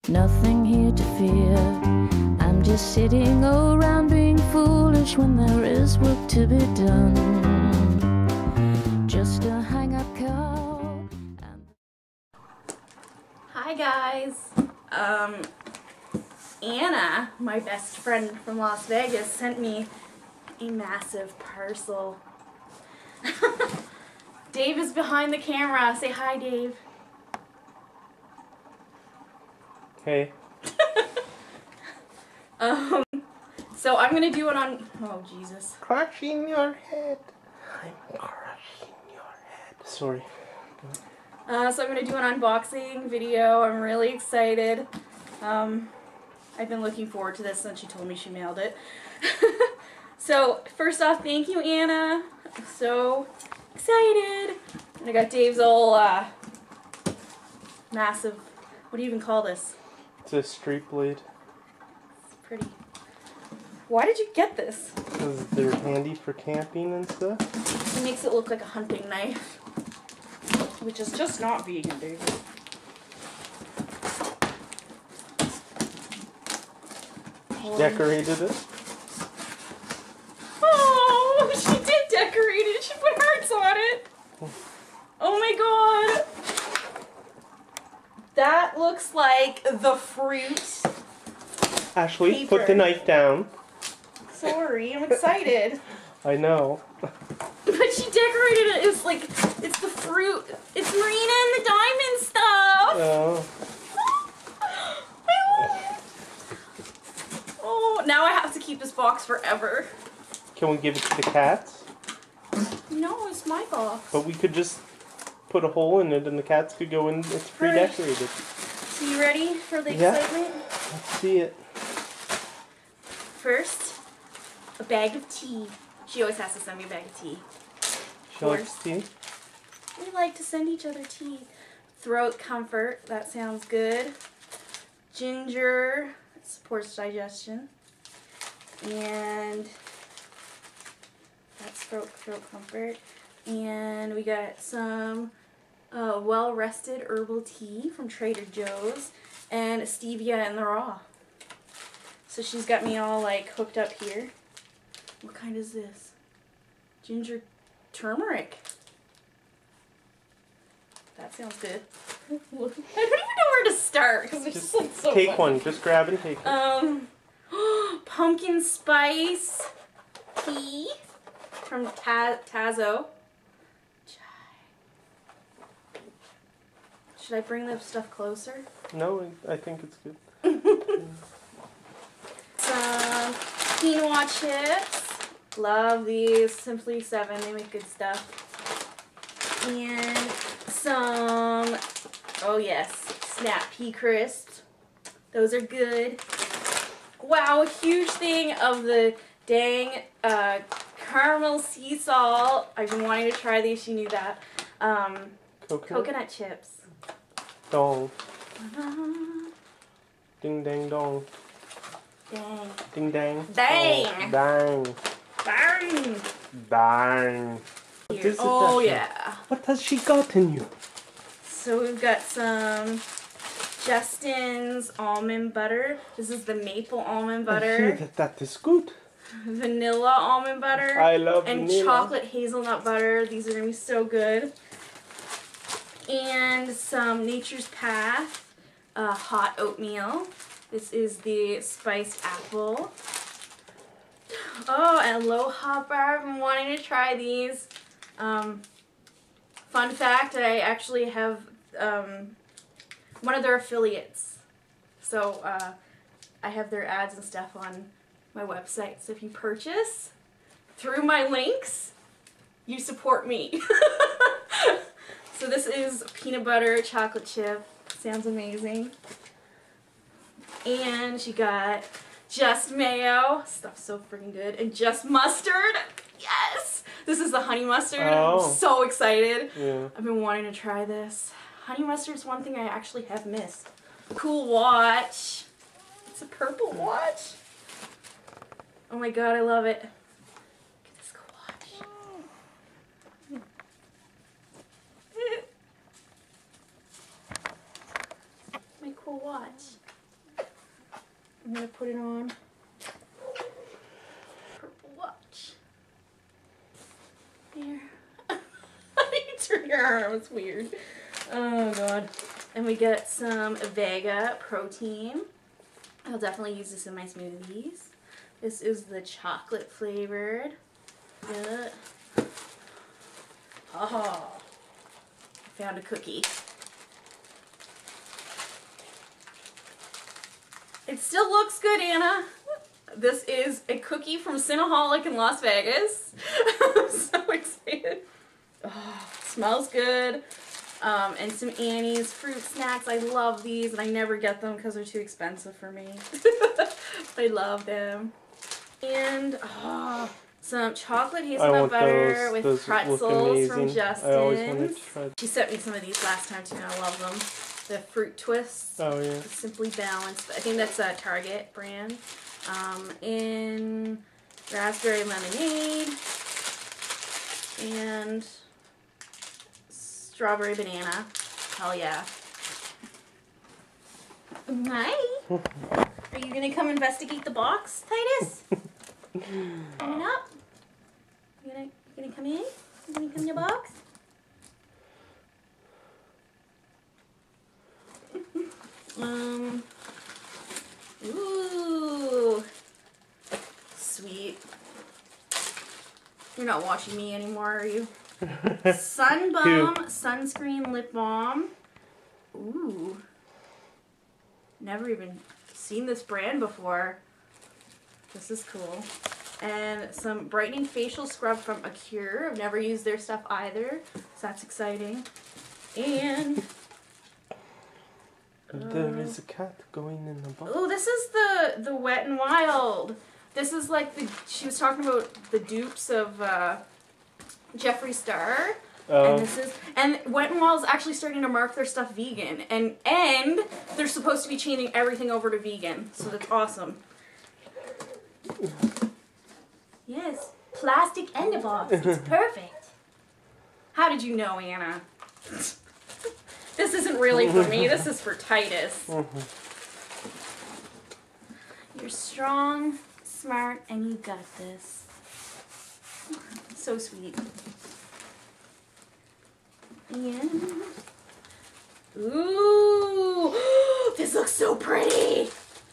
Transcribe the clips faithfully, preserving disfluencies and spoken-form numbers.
Nothing here to fear. I'm just sitting around being foolish when there is work to be done. Just a hang-up call. And... Hi guys. Um, Anna, my best friend from Las Vegas, sent me a massive parcel. Dave is behind the camera. Say hi, Dave. Hey. um, so I'm gonna do it on. Oh Jesus! Crushing your head. I'm crushing your head. Sorry. Uh, so I'm gonna do an unboxing video. I'm really excited. Um, I've been looking forward to this since she told me she mailed it. So first off, thank you, Anna. I'm so excited. And I got Dave's old uh, massive. What do you even call this? It's a street blade. It's pretty. Why did you get this? Because they're handy for camping and stuff. It makes it look like a hunting knife, which is just not vegan, dude. She decorated it. Oh, she did decorate it. She put hearts on it. Oh my god. That looks like the fruit. Ashley, Paper. put the knife down. Sorry, I'm excited. I know. But she decorated it. It's like, it's the fruit. It's Marina and the diamond stuff. Oh. I love it. Oh, now I have to keep this box forever. Can we give it to the cats? No, it's my box. But we could just put a hole in it and the cats could go in. It's pre-decorated. So you ready for the Yeah. excitement? Let's see it. First, a bag of tea. She always has to send me a bag of tea. She likes tea. We like to send each other tea. Throat comfort, that sounds good. Ginger, it supports digestion. And that's throat, throat comfort. And we got some uh, well-rested herbal tea from Trader Joe's and stevia in the raw. So she's got me all like hooked up here. What kind is this? Ginger turmeric. That sounds good. I don't even know where to start because it's just, Just like so take fun. one. Just grab and take it. Um, pumpkin spice tea from Ta Tazo. Should I bring the stuff closer? No, I think it's good. Some quinoa chips. Love these. Simply seven. They make good stuff. And some, oh yes, Snap Pea Crisps. Those are good. Wow, a huge thing of the dang uh, caramel sea salt. I've been wanting to try these. You knew that. Um, Coconut. coconut chips. Dong. Uh-huh. Ding dang dong. Dang. Ding dang. Dang. Oh, dang. Bang. Dang. What is it Oh that- yeah. What has she gotten you? So we've got some Justin's almond butter. This is the maple almond I hear butter. that that is good. Vanilla almond butter. I love and vanilla. chocolate hazelnut butter. These are gonna be so good. And some Nature's Path uh, hot oatmeal. This is the spiced apple. Oh, and Aloha bar. I've been wanting to try these. Um, fun fact, I actually have um, one of their affiliates. So uh, I have their ads and stuff on my website. So if you purchase through my links, you support me. So this is peanut butter chocolate chip. Sounds amazing. And she got just mayo. Stuff's so freaking good. And just mustard. Yes! This is the honey mustard. Oh. I'm so excited. Yeah. I've been wanting to try this. Honey mustard is one thing I actually have missed. Cool watch. It's a purple watch. Oh my god, I love it. Look at this cool watch. My cool watch. I'm gonna put it on. Purple watch. Here. You turn your arm, it's weird. Oh god. And we get some Vega protein. I'll definitely use this in my smoothies. This is the chocolate flavored. Good. Oh, I found a cookie. It still looks good, Anna. This is a cookie from Cinnaholic in Las Vegas. I'm so excited. Oh, smells good. Um, and some Annie's fruit snacks. I love these, and I never get them because they're too expensive for me. I love them. And oh, some chocolate hazelnut butter those. with Those pretzels from Justin's. I always wanted Justin's. to try them. She sent me some of these last time too, and I love them. The fruit twists. Oh yeah. Simply Balanced. I think that's a Target brand. Um, in raspberry lemonade and strawberry banana. Hell yeah. Hi. Are you gonna come investigate the box, Titus? Coming up? You gonna, you gonna come in? You gonna come in the box? um. Ooh. Sweet. You're not watching me anymore, are you? Sunbum sunscreen lip balm. Ooh. Never even seen this brand before. This is cool. And some brightening facial scrub from Acure. I've never used their stuff either, so that's exciting. And there is a cat going in the box. oh, this is the the Wet n Wild. This is like the she was talking about the dupes of uh, Jeffree Star. Oh. And this is and Wet n Wild's actually starting to mark their stuff vegan, and and they're supposed to be changing everything over to vegan, so that's awesome. Yes, plastic and a box. It's perfect. How did you know, Anna? This isn't really for me. This is for Titus. You're strong, smart, and you got this. So sweet. And ooh, this looks so pretty.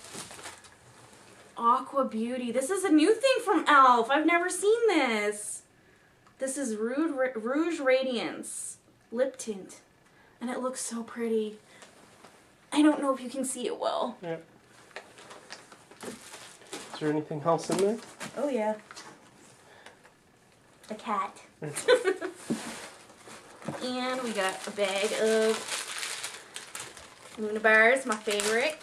Aqua Beauty. This is a new thing from e l f. I've never seen this. This is Rouge, Rouge Radiance lip tint, and it looks so pretty. I don't know if you can see it well. Yeah. Is there anything else in there? Oh yeah. A cat. And we got a bag of Luna bars, my favorite.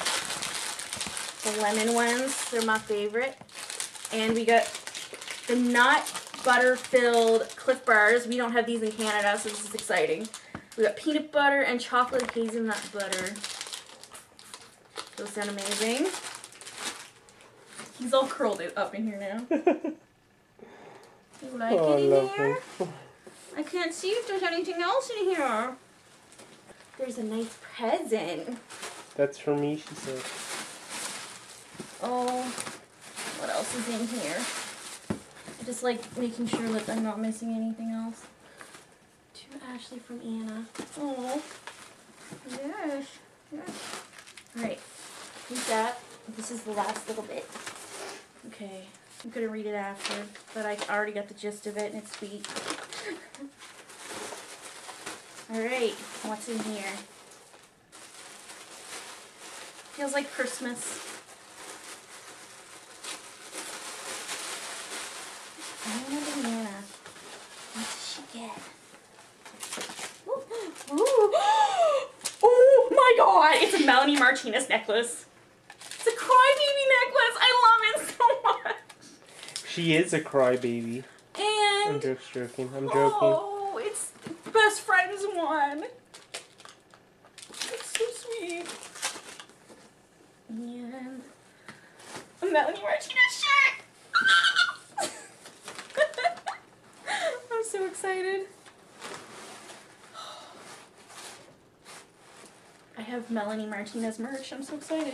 The lemon ones, they're my favorite. And we got the nut butter filled Cliff bars. We don't have these in Canada, so this is exciting. We got peanut butter and chocolate hazelnut butter. Those sound amazing. He's all curled up in here now. You like Oh, it in lovely. here? I can't see if there's anything else in here. There's a nice present. That's for me, she said. Oh, what else is in here? I just like making sure that I'm not missing anything else. To Ashley from Anna. Oh, yes, yes. All right, use that. This is the last little bit. Okay, I'm gonna read it after, but I already got the gist of it, and it's sweet. All right, what's in here? Feels like Christmas. Anna Banana. What did she get? Ooh. Ooh. Oh my god! It's a Melanie Martinez necklace. It's a crybaby necklace. I love it so much. She is a crybaby. And I'm just joking. I'm joking. oh, it's best friends one. It's so sweet. And a Melanie Martinez shirt. I'm so excited. I have Melanie Martinez merch. I'm so excited.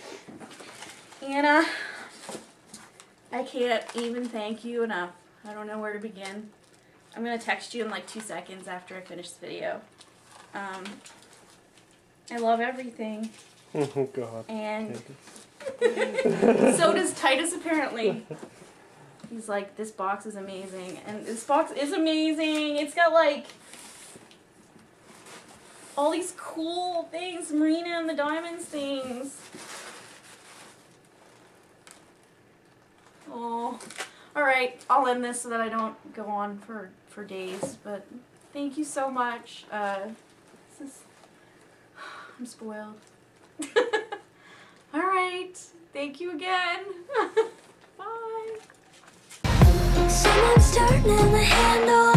Anna, I can't even thank you enough. I don't know where to begin. I'm going to text you in like two seconds after I finish this video. Um, I love everything. Oh, God. And so does Titus, apparently. He's like, this box is amazing. And this box is amazing. It's got like all these cool things. Marina and the Diamonds things. Oh. Alright, I'll end this so that I don't go on for, for days. But thank you so much. Uh, this is, I'm spoiled. Alright, thank you again. Bye. Someone's turning the handle